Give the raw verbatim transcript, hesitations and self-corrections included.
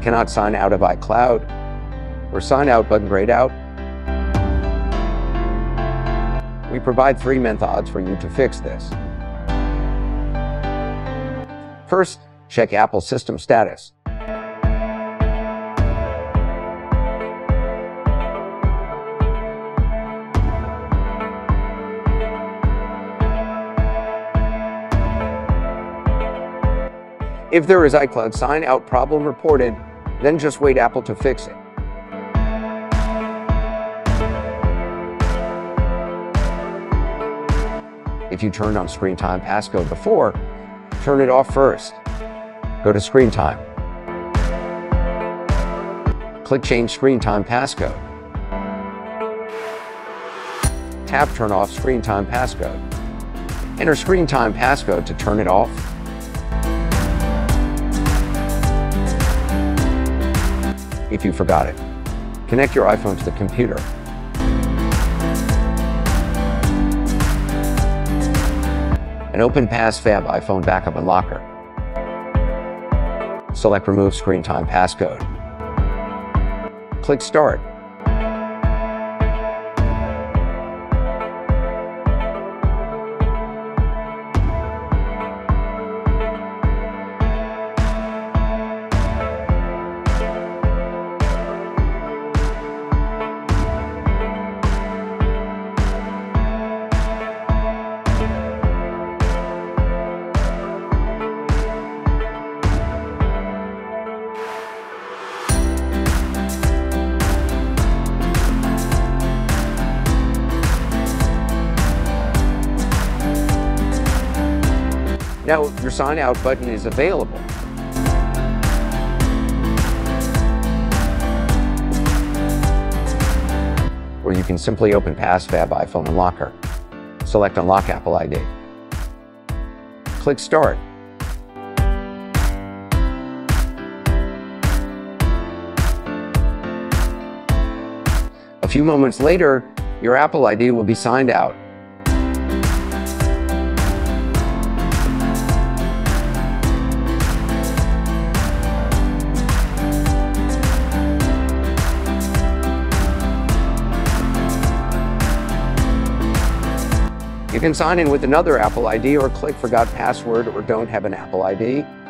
cannot sign out of iCloud or sign out button grayed out, we provide three methods for you to fix this. First, check Apple system status. If there is iCloud sign out problem reported, then just wait Apple to fix it. If you turned on Screen Time Passcode before, turn it off first. Go to Screen Time. Click Change Screen Time Passcode. Tap Turn off Screen Time Passcode. Enter Screen Time Passcode to turn it off. If you forgot it, connect your iPhone to the computer. And open PassFab iPhone Backup Unlocker. Select Remove Screen Time Passcode. Click Start. Now your sign out button is available. Or you can simply open PassFab iPhone Unlocker. Select Unlock Apple I D. Click Start. A few moments later, your Apple I D will be signed out. You can sign in with another Apple I D or click Forgot Password or Don't Have an Apple I D.